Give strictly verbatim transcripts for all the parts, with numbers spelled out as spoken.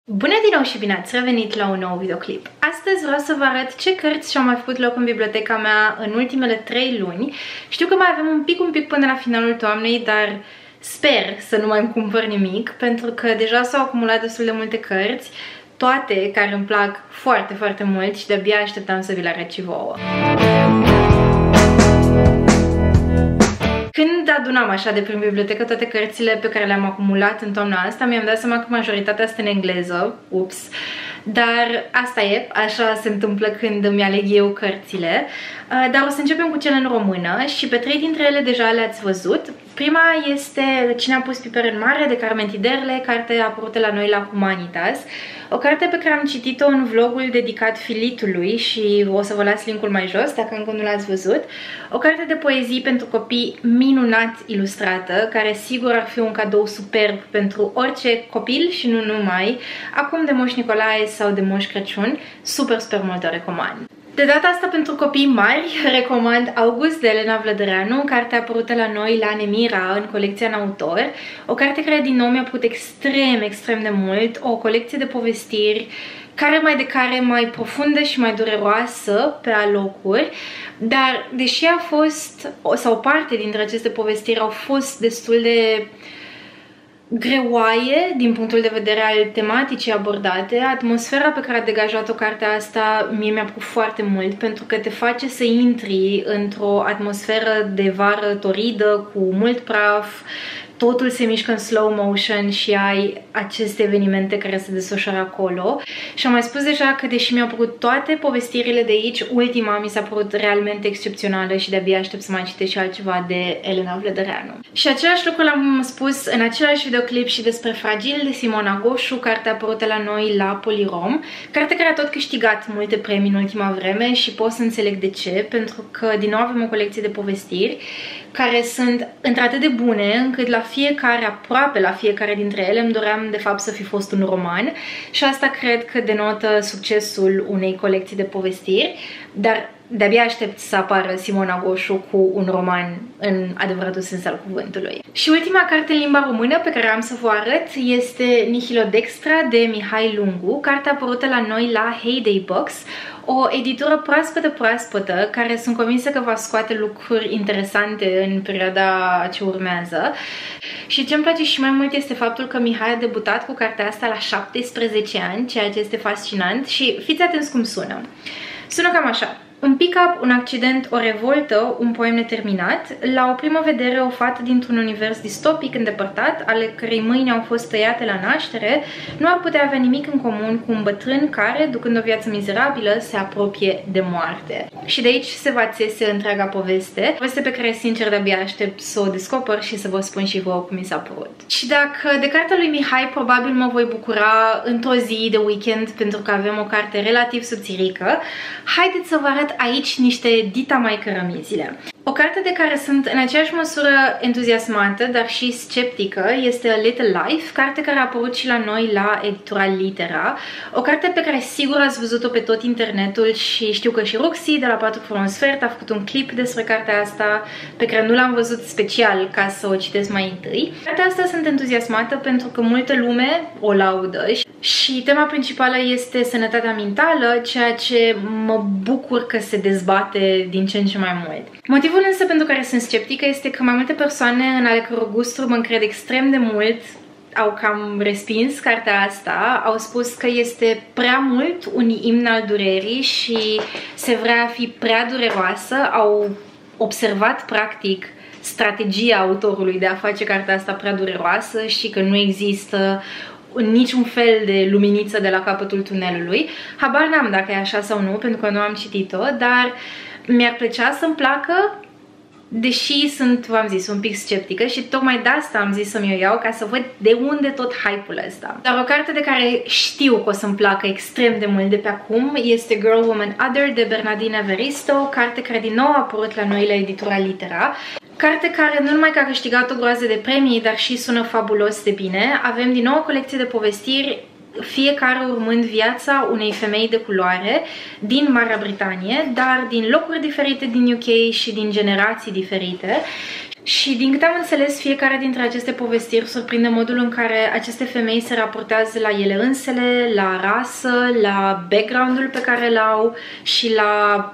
Bună din nou și bine ați revenit la un nou videoclip. Astăzi vreau să vă arăt ce cărți și-au mai făcut loc în biblioteca mea în ultimele trei luni. Știu că mai avem un pic, un pic până la finalul toamnei, dar sper să nu mai îmi cumpăr nimic, pentru că deja s-au acumulat destul de multe cărți, toate care îmi plac foarte, foarte mult și de-abia așteptam să vi le arăt și vouă. Când adunam așa de prin bibliotecă toate cărțile pe care le-am acumulat în toamna asta, mi-am dat seama că majoritatea sunt în engleză, ups, dar asta e, așa se întâmplă când îmi aleg eu cărțile. Dar o să începem cu cele în română și pe trei dintre ele deja le-ați văzut. Prima este Cine a pus piper în mare, de Carmen Tiderle, carte apărută la noi la Humanitas. O carte pe care am citit-o în vlogul dedicat Filitului și o să vă las linkul mai jos dacă încă nu l-ați văzut. O carte de poezii pentru copii minunat ilustrată, care sigur ar fi un cadou superb pentru orice copil și nu numai, acum de Moș Nicolae sau de Moș Crăciun. Super, super mult o recomand. De data asta pentru copii mari, recomand August de Elena Vlădăreanu, cartea apărută la noi la Nemira în colecția în autor. O carte care din nou mi-a plăcut extrem, extrem de mult, o colecție de povestiri care mai de care mai profundă și mai dureroasă pe alocuri, dar deși a fost, sau parte dintre aceste povestiri au fost destul de greoaie din punctul de vedere al tematicii abordate, atmosfera pe care a degajat-o cartea asta mie mi-a plăcut foarte mult, pentru că te face să intri într-o atmosferă de vară toridă, cu mult praf, totul se mișcă în slow motion și ai aceste evenimente care se desfășoară acolo. Și am mai spus deja că deși mi-au plăcut toate povestirile de aici, ultima mi s-a părut realmente excepțională și de-abia aștept să mai citesc și altceva de Elena Vlădăreanu. Și același lucru l-am spus în același videoclip și despre Fragil de Simona Goșu, cartea apărută la noi la Polirom, carte care a tot câștigat multe premii în ultima vreme și pot să înțeleg de ce, pentru că din nou avem o colecție de povestiri care sunt într-atât de bune încât la fiecare, aproape la fiecare dintre ele, îmi doream de fapt să fi fost un roman și asta cred că denotă succesul unei colecții de povestiri, dar de-abia aștept să apară Simona Goșu cu un roman în adevăratul sens al cuvântului. Și ultima carte în limba română pe care am să vă arăt este Nihilodextra de Mihai Lungu, cartea apărută la noi la Heyday Books, o editură proaspătă proaspătă care sunt convinsă că va scoate lucruri interesante în perioada ce urmează. Și ce îmi place și mai mult este faptul că Mihai a debutat cu cartea asta la șaptesprezece ani, ceea ce este fascinant și fiți atenți cum sună. Sună cam așa. Un pick-up, un accident, o revoltă, un poem neterminat. La o primă vedere, o fată dintr-un univers distopic îndepărtat, ale cărei mâini au fost tăiate la naștere, nu ar putea avea nimic în comun cu un bătrân care, ducând o viață mizerabilă, se apropie de moarte. Și de aici se va țese întreaga poveste, poveste pe care, sincer, de-abia aștept să o descoper și să vă spun și vouă cum mi s-a părut. Și dacă de cartea lui Mihai, probabil mă voi bucura într-o zi de weekend, pentru că avem o carte relativ subțirică, haideți să vă arăt aici niște Dita mai cărămizile. O carte de care sunt în aceeași măsură entuziasmată, dar și sceptică, este A Little Life, carte care a apărut și la noi la editura Litera. O carte pe care sigur ați văzut-o pe tot internetul și știu că și Roxy de la patru fără un sfert a făcut un clip despre cartea asta pe care nu l-am văzut special ca să o citesc mai întâi. Cartea asta sunt entuziasmată pentru că multă lume o laudă și tema principală este sănătatea mentală, ceea ce mă bucur că se dezbate din ce în ce mai mult. Motivul însă pentru care sunt sceptică este că mai multe persoane în ale căror gusturi mă încred extrem de mult au cam respins cartea asta, au spus că este prea mult un imn al durerii și se vrea a fi prea dureroasă, au observat practic strategia autorului de a face cartea asta prea dureroasă și că nu există niciun fel de luminiță de la capătul tunelului. Habar n-am dacă e așa sau nu, pentru că nu am citit-o, dar mi-ar plăcea să-mi placă, deși sunt, v-am zis, un pic sceptică și tocmai de asta am zis să-mi o iau, ca să văd de unde tot hype-ul ăsta. Dar o carte de care știu că o să-mi placă extrem de mult de pe acum este Girl, Woman, Other de Bernardina Evaristo, carte care din nou a apărut la noi la editura Litera. Carte care nu numai că a câștigat o groază de premii, dar și sună fabulos de bine. Avem din nou o colecție de povestiri, fiecare urmând viața unei femei de culoare din Marea Britanie, dar din locuri diferite din U K și din generații diferite. Și din câte am înțeles, fiecare dintre aceste povestiri surprinde modul în care aceste femei se raportează la ele însele, la rasă, la background-ul pe care l-au și la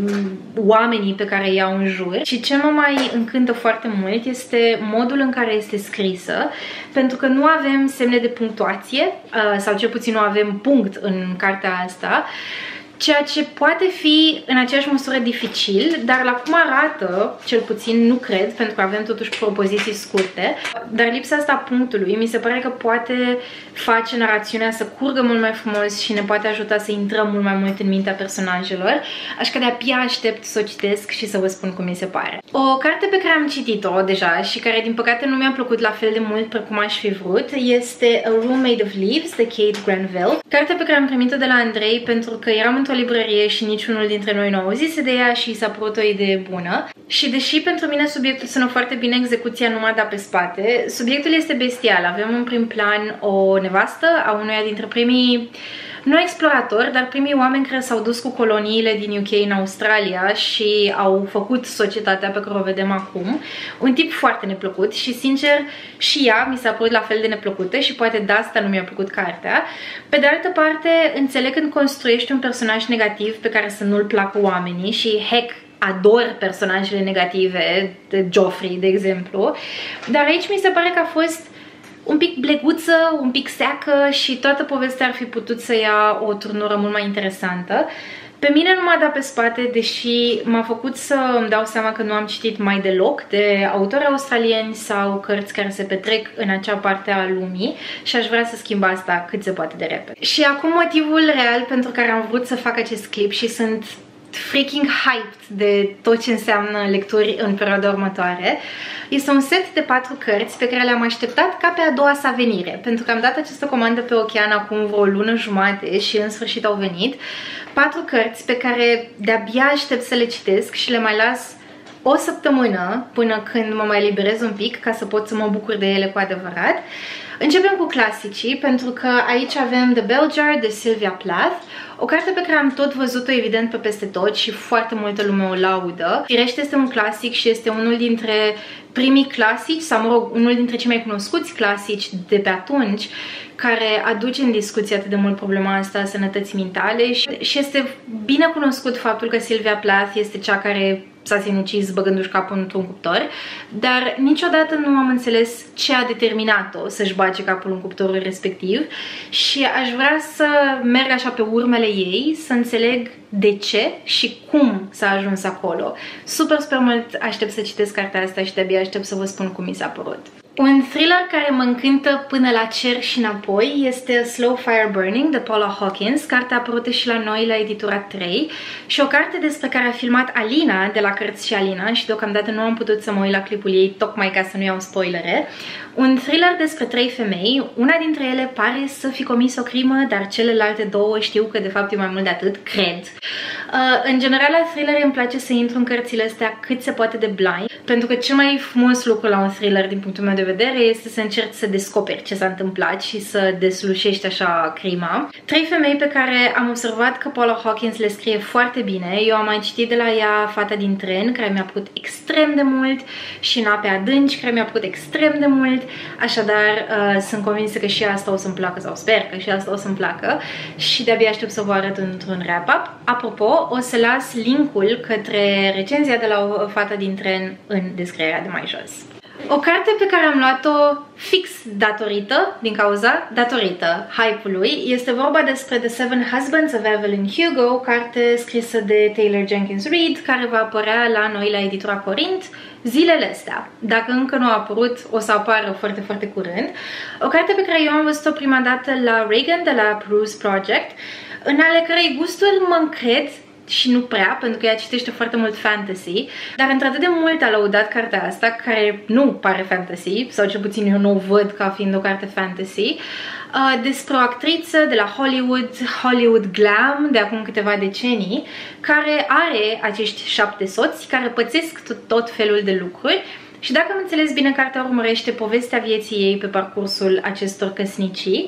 oamenii pe care îi au în jur. Și ce mă mai încântă foarte mult este modul în care este scrisă, pentru că nu avem semne de punctuație, sau cel puțin nu avem punct în cartea asta, ceea ce poate fi în aceeași măsură dificil, dar la cum arată, cel puțin nu cred, pentru că avem totuși propoziții scurte, dar lipsa asta a punctului mi se pare că poate face narațiunea să curgă mult mai frumos și ne poate ajuta să intrăm mult mai mult în mintea personajelor, așa că de-abia aștept să o citesc și să vă spun cum mi se pare. O carte pe care am citit-o deja și care din păcate nu mi-a plăcut la fel de mult precum aș fi vrut este A Room Made of Leaves de Kate Granville, carte pe care am primit-o de la Andrei pentru că eram într-o librărie și niciunul dintre noi nu auzise de ea și s-a părut o idee bună. Și deși pentru mine subiectul sună foarte bine, execuția nu m-a dat pe spate, subiectul este bestial. Avem în prim plan o nevastă a unuia dintre primii, nu exploratori, dar primii oameni care s-au dus cu coloniile din U K în Australia și au făcut societatea pe care o vedem acum. Un tip foarte neplăcut și, sincer, și ea mi s-a părut la fel de neplăcută și poate de asta nu mi-a plăcut cartea. Pe de altă parte, înțeleg când construiești un personaj negativ pe care să nu-l placă oamenii și, heck, ador personajele negative, de Joffrey, de exemplu, dar aici mi se pare că a fost un pic bleguță, un pic seacă și toată povestea ar fi putut să ia o turnură mult mai interesantă. Pe mine nu m-a dat pe spate, deși m-a făcut să îmi dau seama că nu am citit mai deloc de autori australieni sau cărți care se petrec în acea parte a lumii și aș vrea să schimb asta cât se poate de repede. Și acum motivul real pentru care am vrut să fac acest clip și sunt freaking hyped de tot ce înseamnă lecturi în perioada următoare. Este un set de patru cărți pe care le-am așteptat ca pe a doua sa venire, pentru că am dat această comandă pe ocean acum vreo lună jumate și în sfârșit au venit. Patru cărți pe care de-abia aștept să le citesc și le mai las o săptămână până când mă mai liberez un pic ca să pot să mă bucur de ele cu adevărat. Începem cu clasicii, pentru că aici avem The Bell Jar de Sylvia Plath, o carte pe care am tot văzut-o evident pe peste tot și foarte multă lume o laudă. Firește, este un clasic și este unul dintre primii clasici, sau mă rog, unul dintre cei mai cunoscuți clasici de pe atunci, care aduce în discuție atât de mult problema asta a sănătății mentale și, și este bine cunoscut faptul că Sylvia Plath este cea care s-a sinucis băgându-și capul într-un cuptor, dar niciodată nu am înțeles ce a determinat-o să-și bage capul în cuptorul respectiv și aș vrea să merg așa pe urmele ei, să înțeleg de ce și cum s-a ajuns acolo. Super, super mult aștept să citesc cartea asta și de-abia aștept să vă spun cum mi s-a părut. Un thriller care mă încântă până la cer și înapoi este Slow Fire Burning de Paula Hawkins, cartea apărută și la noi la editura trei și o carte despre care a filmat Alina de la Cărți și Alina și deocamdată nu am putut să mă uit la clipul ei tocmai ca să nu iau spoilere. Un thriller despre trei femei, una dintre ele pare să fi comis o crimă, dar celelalte două știu că de fapt e mai mult de atât, cred. Uh, în general la thriller îmi place să intru în cărțile astea cât se poate de blind, pentru că cel mai frumos lucru la un thriller din punctul meu de vedere este să încerci să descoperi ce s-a întâmplat și să deslușești așa crima. Trei femei pe care am observat că Paula Hawkins le scrie foarte bine. Eu am mai citit de la ea Fata din tren, care mi-a plăcut extrem de mult, și În ape adânci, care mi-a plăcut extrem de mult. Așadar, uh, sunt convinsă că și asta o să-mi placă, sau sper că și asta o să-mi placă și de-abia aștept să vă arăt într-un wrap-up. Apropo, o să las linkul către recenzia de la Fata din tren în descrierea de mai jos. O carte pe care am luat-o fix datorită, din cauza, datorită hype-ului, este vorba despre The Seven Husbands of Evelyn Hugo, o carte scrisă de Taylor Jenkins Reid, care va apărea la noi la editura Corint zilele astea. Dacă încă nu a apărut, o să apară foarte, foarte curând. O carte pe care eu am văzut-o prima dată la Reagan, de la Peruse Project, în ale cărei gusturi mă încred, și nu prea, pentru că ea citește foarte mult fantasy, dar într-atât de mult a lăudat cartea asta, care nu pare fantasy, sau cel puțin eu nu o văd ca fiind o carte fantasy, uh, despre o actriță de la Hollywood, Hollywood Glam, de acum câteva decenii, care are acești șapte soți care pățesc tot, tot felul de lucruri. Și dacă am înțeles bine, cartea urmărește povestea vieții ei pe parcursul acestor căsnicii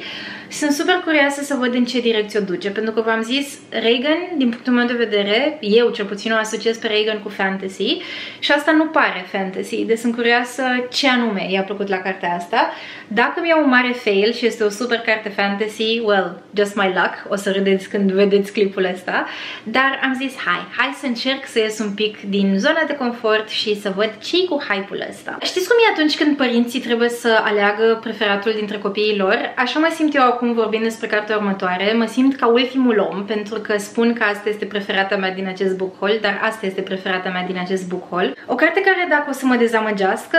Sunt super curioasă să văd în ce direcție o duce, pentru că v-am zis, Reagan, din punctul meu de vedere, eu cel puțin o asociez pe Reagan cu fantasy și asta nu pare fantasy, deci sunt curioasă ce anume i-a plăcut la cartea asta. Dacă mi-e un mare fail și este o super carte fantasy, well, just my luck, o să râdeți când vedeți clipul ăsta, dar am zis, hai, hai să încerc să ies un pic din zona de confort și să văd ce-i cu hype-ul ăsta. Știți cum e atunci când părinții trebuie să aleagă preferatul dintre copiii lor? Așa mă simt eu acum vorbind despre cartea următoare, mă simt ca ultimul om, pentru că spun că asta este preferata mea din acest book haul, dar asta este preferata mea din acest book haul. O carte care, dacă o să mă dezamăgească,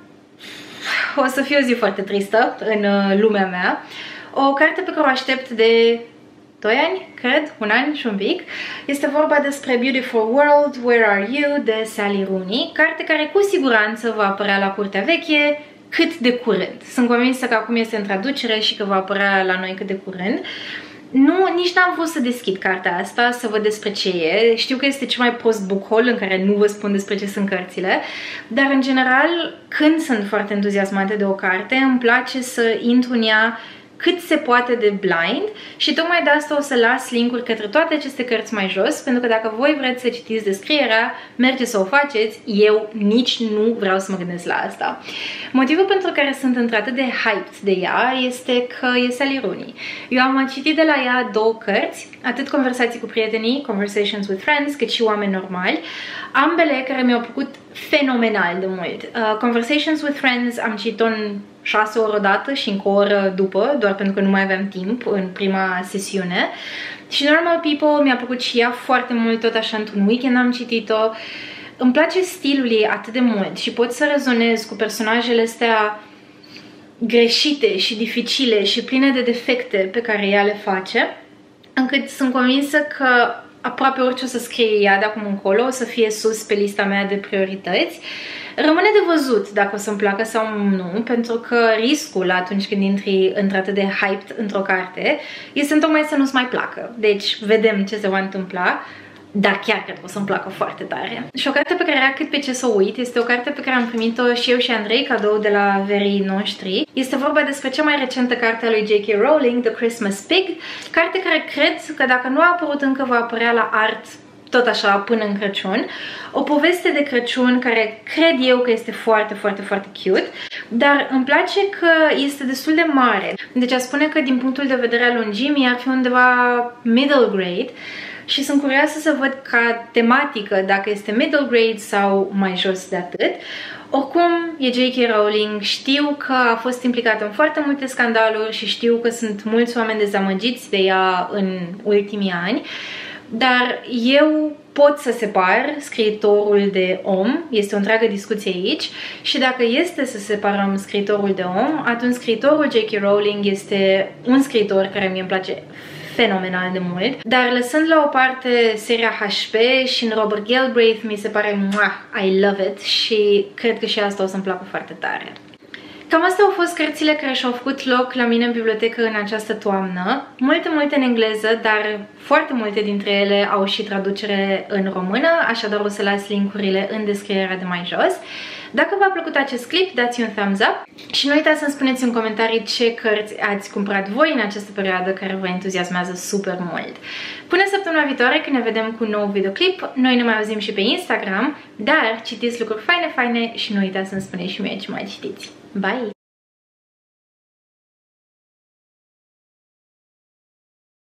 o să fie o zi foarte tristă în lumea mea. O carte pe care o aștept de doi ani, cred, un an și un pic. Este vorba despre Beautiful World, Where Are You, de Sally Rooney, carte care cu siguranță va apărea la Curtea Veche cât de curând. Sunt convinsă că acum este în traducere și că va apărea la noi cât de curând. Nu, nici n-am vrut să deschid cartea asta, să văd despre ce e. Știu că este cel mai prost book haul în care nu vă spun despre ce sunt cărțile, dar în general, când sunt foarte entuziasmată de o carte, îmi place să intru în ea cât se poate de blind și tocmai de asta o să las link-uri către toate aceste cărți mai jos, pentru că dacă voi vreți să citiți descrierea, mergeți să o faceți, eu nici nu vreau să mă gândesc la asta. Motivul pentru care sunt într-atât de hyped de ea este că e Sally Rooney. Eu am citit de la ea două cărți, atât Conversații cu prietenii, Conversations with Friends, cât și Oameni normali, ambele care mi-au plăcut fenomenal de mult. Uh, Conversations with Friends am citit-o în șase ori odată și încă o oră după, doar pentru că nu mai aveam timp în prima sesiune. Și Normal People mi-a plăcut și ea foarte mult, tot așa într-un weekend am citit-o. Îmi place stilul ei atât de mult și pot să rezonez cu personajele astea greșite și dificile și pline de defecte pe care ea le face, încât sunt convinsă că aproape orice o să scrie ea de acum încolo o să fie sus pe lista mea de priorități. Rămâne de văzut dacă o să-mi placă sau nu, pentru că riscul atunci când intri într-atât de hyped într-o carte este tocmai să nu-ți mai placă. Deci vedem ce se va întâmpla, dar chiar cred că o să-mi placă foarte tare. Și o carte pe care era cât pe ce să o uit este o carte pe care am primit-o și eu și Andrei cadou de la verii noștri. Este vorba despre cea mai recentă carte a lui J K Rowling, The Christmas Pig, carte care cred că dacă nu a apărut încă va apărea la Art tot așa până în Crăciun. O poveste de Crăciun care cred eu că este foarte, foarte, foarte cute, dar îmi place că este destul de mare. Deci a spune că din punctul de vedere al lungimii ar fi undeva middle grade și sunt curioasă să văd ca tematică dacă este middle grade sau mai jos de atât. Oricum, e J K Rowling, știu că a fost implicată în foarte multe scandaluri și știu că sunt mulți oameni dezamăgiți de ea în ultimii ani, dar eu pot să separ scriitorul de om, este o întreagă discuție aici, și dacă este să separăm scriitorul de om, atunci scriitorul J K Rowling este un scriitor care mie îmi place fenomenal de mult, dar lăsând la o parte seria H P și în Robert Galbraith mi se pare muah, I love it și cred că și asta o să-mi placă foarte tare. Cam astea au fost cărțile care și-au făcut loc la mine în bibliotecă în această toamnă. Multe, multe în engleză, dar foarte multe dintre ele au și traducere în română, așadar o să las link-urile în descrierea de mai jos. Dacă v-a plăcut acest clip, dați un thumbs up și nu uitați să-mi spuneți în comentarii ce cărți ați cumpărat voi în această perioadă care vă entuziasmează super mult. Până săptămâna viitoare, când ne vedem cu un nou videoclip, noi ne mai auzim și pe Instagram, dar citiți lucruri faine, faine și nu uitați să-mi spuneți și mie ce mai citiți. Bye!